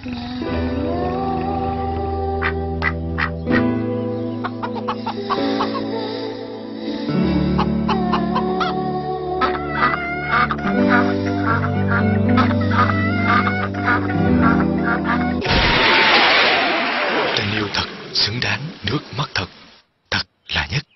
Tình yêu thật xứng đáng nước mắt thật, thật là nhất.